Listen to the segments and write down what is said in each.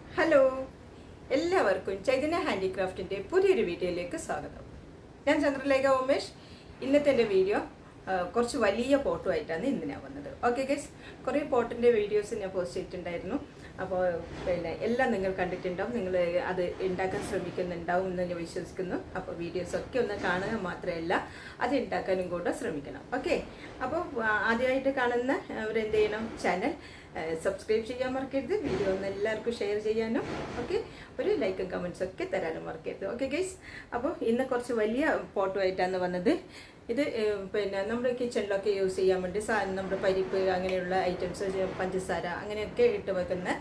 Hello, എല്ലാവർക്കും ചൈതന്യ ഹാൻഡിക്രാഫ്റ്റിൻ്റെ പുതിയൊരു വീഡിയോയിലേക്ക് സ്വാഗതം. ഞാൻ ചന്ദ്രലേഖ ഉമേഷ്. ഇന്നത്തെ എൻ്റെ വീഡിയോ കുറച്ച് വലിയ പോട്ടുമായിട്ടാണ് ഇന്ന് ഞാൻ വന്നത്. ഓക്കെ ഗൈസ്, കുറേ പോട്ടിൻ്റെ വീഡിയോസ് ഞാൻ പോസ്റ്റ് ചെയ്തിട്ടുണ്ടായിരുന്നു. അപ്പോൾ എല്ലാം നിങ്ങൾ കണ്ടിട്ടുണ്ടാവും, നിങ്ങൾ അത് ഉണ്ടാക്കാൻ ശ്രമിക്കുന്നുണ്ടാവും എന്ന് ഞാൻ വിശ്വസിക്കുന്നു. അപ്പോൾ വീഡിയോസൊക്കെ ഒന്ന് കാണുക മാത്രമല്ല, അത് ഉണ്ടാക്കാനും കൂടെ ശ്രമിക്കണം. ഓക്കെ, അപ്പോൾ ആദ്യമായിട്ട് കാണുന്ന അവരെന്ത് ചെയ്യണം, ചാനൽ സബ്സ്ക്രൈബ് ചെയ്യാൻ മറക്കരുത്. വീഡിയോ ഒന്ന് എല്ലാവർക്കും ഷെയർ ചെയ്യാനും ഒരു ലൈക്കും കമൻറ്റ്സ് ഒക്കെ തരാനും മറക്കരുത്. ഓക്കെ ഗൈസ്, അപ്പോൾ ഇന്ന് കുറച്ച് വലിയ പോട്ടുമായിട്ടാണ് വന്നത്. ഇത് നമ്മുടെ കിച്ചണിലൊക്കെ യൂസ് ചെയ്യാൻ വേണ്ടി നമ്മുടെ പരിപ്പ് അങ്ങനെയുള്ള ഐറ്റംസ്, പഞ്ചസാര അങ്ങനെയൊക്കെ ഇട്ട് വെക്കുന്ന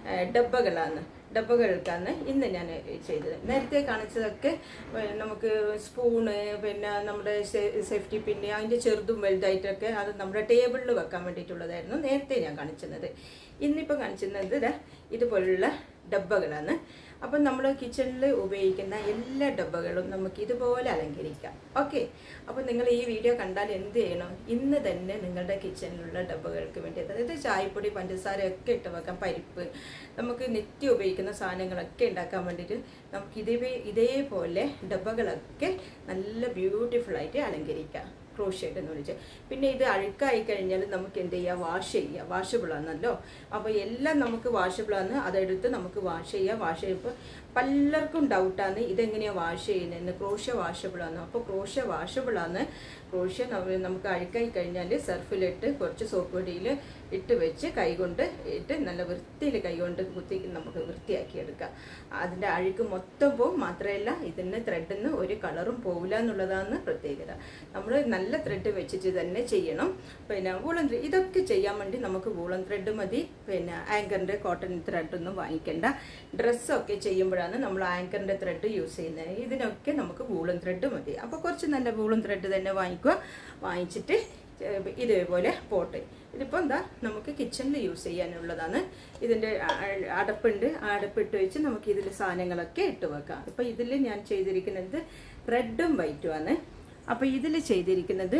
ഡബ്ബകൾക്കാണ് ഇന്ന് ഞാൻ ചെയ്തത്. നേരത്തെ കാണിച്ചതൊക്കെ നമുക്ക് സ്പൂണ്, നമ്മുടെ സേഫ്റ്റി പിന്ന്, അതിൻ്റെ ചെറുതും വലുതായിട്ടൊക്കെ അത് നമ്മുടെ ടേബിളിൽ വെക്കാൻ വേണ്ടിയിട്ടുള്ളതായിരുന്നു നേരത്തെ ഞാൻ കാണിച്ചിരുന്നത്. ഇന്നിപ്പോൾ കാണിച്ചിരുന്നത് ഇതുപോലുള്ള ഡബ്ബകളാണ്. അപ്പം നമ്മൾ കിച്ചണിൽ ഉപയോഗിക്കുന്ന എല്ലാ ഡബ്ബകളും നമുക്ക് ഇതുപോലെ അലങ്കരിക്കാം. ഓക്കെ, അപ്പോൾ നിങ്ങൾ ഈ വീഡിയോ കണ്ടാൽ എന്ത് ചെയ്യണം, ഇന്ന് തന്നെ നിങ്ങളുടെ കിച്ചണിലുള്ള ഡബ്ബകൾക്ക് വേണ്ടി, അതായത് ചായപ്പൊടി, പഞ്ചസാര ഒക്കെ ഇട്ട് വെക്കാം, പരിപ്പ്, നമുക്ക് നിത്യം ഉപയോഗിക്കുന്ന സാധനങ്ങളൊക്കെ ഉണ്ടാക്കാൻ വേണ്ടിയിട്ട് നമുക്ക് ഇതേപോലെ ഡബ്ബകളൊക്കെ നല്ല ബ്യൂട്ടിഫുള്ളായിട്ട് അലങ്കരിക്കാം. ക്രോഷേറ്റ് എന്ന് വിളിച്ച്. പിന്നെ ഇത് അഴുക്കായി കഴിഞ്ഞാൽ നമുക്ക് എന്ത് ചെയ്യുക, വാഷ് ചെയ്യുക. വാഷബിളാണല്ലോ, അപ്പോൾ എല്ലാം നമുക്ക് വാഷബിളാണ്. അതെടുത്ത് നമുക്ക് വാഷ് ചെയ്യുമ്പോൾ പലർക്കും ഡൗട്ടാണ് ഇതെങ്ങനെയാണ് വാഷ് ചെയ്യുന്നതെന്ന്. ക്രോഷ വാഷബിളാണ്. അപ്പോൾ ക്രോഷ വാഷബിളാണ്. ക്രോഷ നമുക്ക് അഴുക്കായി കഴിഞ്ഞാൽ സർഫിലിട്ട് കുറച്ച് സോപ്പ് പൊടിയിൽ ഇട്ട് വെച്ച് കൈകൊണ്ട് ഇട്ട് നല്ല വൃത്തിയിൽ കൈകൊണ്ട് കുത്തി നമുക്ക് വൃത്തിയാക്കിയെടുക്കാം. അതിൻ്റെ അഴുക്ക് മൊത്തം പോവും. മാത്രമല്ല ഇതിന് ത്രെഡിന് ഒരു കളറും പോവില്ല എന്നുള്ളതാണ് പ്രത്യേകത. നമ്മൾ നല്ല ത്രെഡ് വെച്ചിട്ട് തന്നെ ചെയ്യണം. പിന്നെ വൂളൻ ത്രെഡ് ഇതൊക്കെ ചെയ്യാൻ വേണ്ടി നമുക്ക് വൂളൻ ത്രെഡ് മതി. പിന്നെ ആങ്കറിൻ്റെ കോട്ടൺ ത്രെഡൊന്നും വാങ്ങിക്കേണ്ട. ഡ്രസ്സൊക്കെ ചെയ്യുമ്പോഴാണ് നമ്മൾ ആങ്കറിൻ്റെ ത്രെഡ് യൂസ് ചെയ്യുന്നത്. ഇതിനൊക്കെ നമുക്ക് വൂളൻ ത്രെഡ് മതി. അപ്പോൾ കുറച്ച് നല്ല വൂളൻ ത്രെഡ് തന്നെ വാങ്ങിച്ചിട്ട് ഇതേപോലെ പോട്ട്. ഇതിപ്പോൾ എന്താ, നമുക്ക് കിച്ചണിൽ യൂസ് ചെയ്യാനുള്ളതാണ്. ഇതിൻ്റെ അടപ്പുണ്ട്. ആ അടപ്പിട്ട് വെച്ച് നമുക്ക് ഇതിൽ സാധനങ്ങളൊക്കെ ഇട്ട് വെക്കാം. ഇപ്പോൾ ഇതിൽ ഞാൻ ചെയ്തിരിക്കുന്നത് റെഡും വൈറ്റുമാണ്. അപ്പോൾ ഇതിൽ ചെയ്തിരിക്കുന്നത്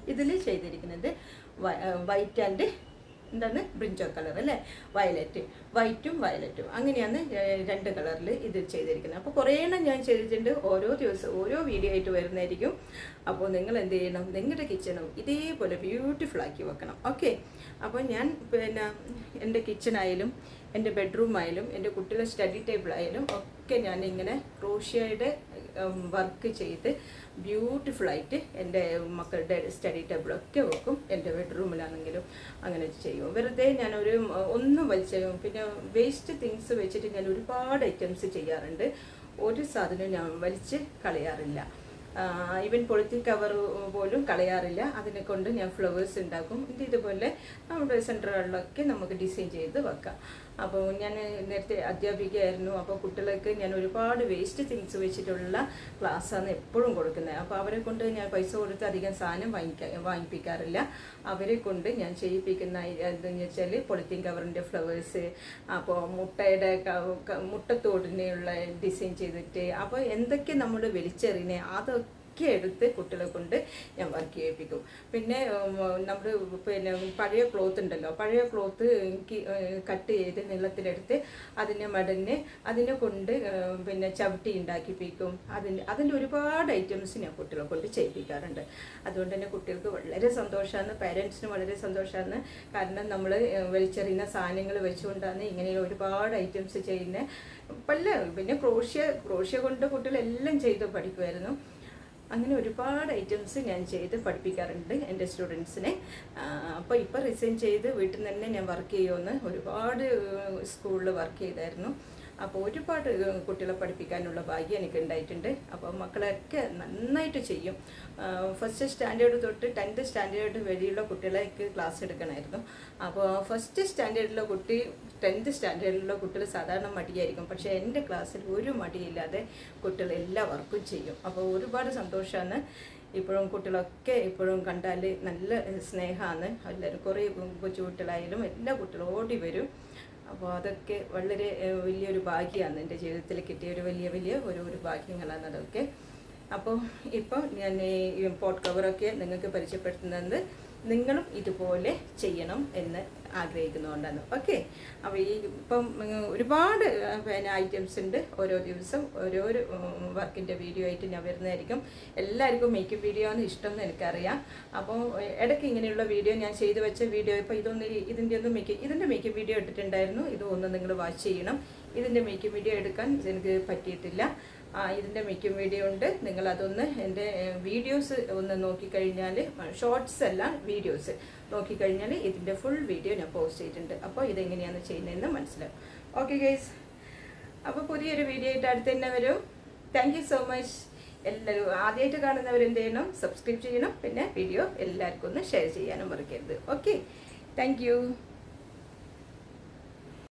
വൈറ്റ് ആൻഡ് എന്താണ്, ബ്രിഞ്ചോ കളർ അല്ലേ, വൈറ്റും വയലറ്റും അങ്ങനെയാണ് രണ്ട് കളറിൽ ഇത് ചെയ്തിരിക്കുന്നത്. അപ്പോൾ കുറേ എണ്ണം ഞാൻ ചെയ്തിട്ടുണ്ട്. ഓരോ ദിവസം ഓരോ വീഡിയോ ആയിട്ട് വരുന്നതായിരിക്കും. അപ്പോൾ നിങ്ങൾ എന്ത് ചെയ്യണം, നിങ്ങളുടെ കിച്ചണും ഇതേപോലെ ബ്യൂട്ടിഫുൾ ആക്കി വെക്കണം. ഓക്കെ, അപ്പോൾ ഞാൻ എൻ്റെ കിച്ചണായാലും എൻ്റെ ബെഡ്റൂമായാലും എൻ്റെ കുട്ടികളുടെ സ്റ്റഡി ടേബിളായാലും ഒക്കെ ഞാൻ ഇങ്ങനെ ക്രോഷ്യയുടെ വർക്ക് ചെയ്ത് ബ്യൂട്ടിഫുള്ളായിട്ട് എൻ്റെ മക്കളുടെ സ്റ്റഡി ടേബിളൊക്കെ വെക്കും. എൻ്റെ ബെഡ്റൂമിലാണെങ്കിലും അങ്ങനെ ചെയ്യും. വെറുതെ ഞാൻ ഒന്നും പിന്നെ വേസ്റ്റ് തിങ്സ് വെച്ചിട്ട് ഞാൻ ഒരുപാട് ഐറ്റംസ് ചെയ്യാറുണ്ട്. ഒരു സാധനവും ഞാൻ വലിച്ച് കളയാറില്ല. ഈവൻ പൊളിത്തീൻ കവർ പോലും കളയാറില്ല. അതിനെ കൊണ്ട് ഞാൻ ഫ്ലവേഴ്സ് ഉണ്ടാക്കും. ഇതുപോലെ നമ്മുടെ സെൻറ്ററുകളിലൊക്കെ നമുക്ക് ഡിസൈൻ ചെയ്ത് വെക്കാം. അപ്പോൾ ഞാൻ നേരത്തെ അധ്യാപികയായിരുന്നു. അപ്പോൾ കുട്ടികൾക്ക് ഞാൻ ഒരുപാട് വേസ്റ്റ് തിങ്സ് വെച്ചിട്ടുള്ള ക്ലാസ്സാണ് എപ്പോഴും കൊടുക്കുന്നത്. അപ്പോൾ അവരെ കൊണ്ട് ഞാൻ പൈസ കൊടുത്ത് അധികം സാധനം വാങ്ങിപ്പിക്കാറില്ല. അവരെ കൊണ്ട് ഞാൻ ചെയ്യിപ്പിക്കുന്ന എന്താണെന്ന് വെച്ചാൽ പൊളിത്തീൻ കവറിൻ്റെ ഫ്ലവേഴ്സ്, അപ്പോൾ മുട്ടത്തോടിനെയുള്ള ഡിസൈൻ ചെയ്തിട്ട്, അപ്പോൾ എന്തൊക്കെ നമ്മൾ വലിച്ചെറിയുന്നത് അതൊക്കെ എടുത്ത് കുട്ടികളെ കൊണ്ട് ഞാൻ വർക്ക് ചെയ്യിപ്പിക്കും. പിന്നെ നമ്മൾ പഴയ ക്ലോത്ത് ഉണ്ടല്ലോ, പഴയ ക്ലോത്ത് കട്ട് ചെയ്ത് നീളത്തിലെടുത്ത് അതിനെ കൊണ്ട് ചവിട്ടി ഉണ്ടാക്കിപ്പിക്കും. അതിൻ്റെ ഒരുപാട് ഐറ്റംസ് ഞാൻ കുട്ടികളെ കൊണ്ട് ചെയ്യിപ്പിക്കാറുണ്ട്. അതുകൊണ്ട് തന്നെ കുട്ടികൾക്ക് വളരെ സന്തോഷമാണ്, പാരൻസിന് വളരെ സന്തോഷമാണ്. കാരണം നമ്മൾ വലിച്ചെറിയുന്ന സാധനങ്ങൾ വെച്ചുകൊണ്ടാണ് ഇങ്ങനെ ഒരുപാട് ഐറ്റംസ് ചെയ്യുന്നത്. പിന്നെ ക്രോഷ്യ കൊണ്ട് കുട്ടികളെല്ലാം ചെയ്ത് പഠിക്കുമായിരുന്നു. അങ്ങനെ ഒരുപാട് ഐറ്റംസ് ഞാൻ ചെയ്ത് പഠിപ്പിക്കാറുണ്ട് എൻ്റെ സ്റ്റുഡൻസിനെ. അപ്പോൾ ഇപ്പോൾ റിസൈൻ ചെയ്ത് വീട്ടിൽ നിന്ന് തന്നെ ഞാൻ വർക്ക് ചെയ്യുമെന്ന് ഒരുപാട് സ്കൂളിൽ വർക്ക് ചെയ്തായിരുന്നു. അപ്പോൾ ഒരുപാട് കുട്ടികളെ പഠിപ്പിക്കാനുള്ള ഭാഗ്യം എനിക്ക് ഉണ്ടായിട്ടുണ്ട്. അപ്പോൾ മക്കളൊക്കെ നന്നായിട്ട് ചെയ്യും. ഫസ്റ്റ് സ്റ്റാൻഡേർഡ് തൊട്ട് 10th സ്റ്റാൻഡേർഡ് വരെയുള്ള കുട്ടികളേക്ക് ക്ലാസ് എടുക്കണമായിരുന്നു. അപ്പോൾ ഫസ്റ്റ് സ്റ്റാൻഡേർഡിലെ 10th സ്റ്റാൻഡേർഡിലുള്ള കുട്ടികൾ സാധാരണ മടിയായിരിക്കും. പക്ഷേ എൻ്റെ ക്ലാസ്സിൽ ഒരു മടിയില്ലാതെ കുട്ടികൾ എല്ലാ വർക്കും ചെയ്യും. അപ്പോൾ ഒരുപാട് സന്തോഷമാണ്. ഇപ്പോഴും കുട്ടികളൊക്കെ ഇപ്പോഴും കണ്ടാൽ നല്ല സ്നേഹമാണ്. എല്ലാവരും കുറേ കൊച്ചു കുട്ടികളായാലും എല്ലാ കുട്ടികളും ഓടി വരും. അപ്പോൾ അതൊക്കെ വളരെ വലിയൊരു ഭാഗ്യമാണ്. എൻ്റെ ജീവിതത്തിൽ കിട്ടിയ വലിയ ഒരു ഭാഗ്യങ്ങളാണ് അതൊക്കെ. അപ്പോൾ ഇപ്പോൾ ഞാൻ ഈ പോട്ട് കവറൊക്കെ നിങ്ങൾക്ക് പരിചയപ്പെടുത്തുന്നത് നിങ്ങളും ഇതുപോലെ ചെയ്യണം എന്ന് ആഗ്രഹിക്കുന്നതുകൊണ്ടാണ്. ഓക്കെ, അപ്പോൾ ഈ ഇപ്പം ഒരുപാട് പിന്നെ ഐറ്റംസ് ഉണ്ട്. ഓരോ ദിവസം ഓരോരോ വർക്കിൻ്റെ വീഡിയോ ആയിട്ട് ഞാൻ വരുന്നതായിരിക്കും. എല്ലാവർക്കും മേക്കപ്പ് വീഡിയോ ആണ് ഇഷ്ടം എന്ന് എനിക്കറിയാം. അപ്പോൾ ഇടയ്ക്ക് ഇങ്ങനെയുള്ള വീഡിയോ ഞാൻ ചെയ്തു വെച്ച വീഡിയോ, ഇപ്പോൾ ഇതിൻ്റെ മേക്കപ്പ് വീഡിയോ ഇട്ടിട്ടുണ്ടായിരുന്നു. ഇതൊന്ന് നിങ്ങൾ വാച്ച് ചെയ്യണം. ഇതിൻ്റെ മേക്കപ്പ് വീഡിയോ എടുക്കാൻ എനിക്ക് പറ്റിയിട്ടില്ല. ഇതിൻ്റെ മേക്കപ്പ് വീഡിയോ ഉണ്ട്. നിങ്ങളതൊന്ന് എൻ്റെ വീഡിയോസ് ഒന്ന് നോക്കിക്കഴിഞ്ഞാൽ, ഷോർട്സ് അല്ല വീഡിയോസ് നോക്കിക്കഴിഞ്ഞാൽ ഇതിൻ്റെ ഫുൾ വീഡിയോ ഞാൻ പോസ്റ്റ് ചെയ്തിട്ടുണ്ട്. അപ്പോൾ ഇതെങ്ങനെയാണ് ചെയ്യുന്നതെന്ന് മനസ്സിലാവും. ഓക്കെ ഗൈസ്, അപ്പോൾ പുതിയൊരു വീഡിയോ ആയിട്ട് അടുത്ത് തന്നെ വരും. Thank you so much. എല്ലാവരും ആദ്യമായിട്ട് കാണുന്നവർ എന്ത് ചെയ്യണം? സബ്സ്ക്രൈബ് ചെയ്യണം. പിന്നെ വീഡിയോ എല്ലാവർക്കും ഒന്ന് ഷെയർ ചെയ്യാനും മറക്കരുത്. Okay, thank U.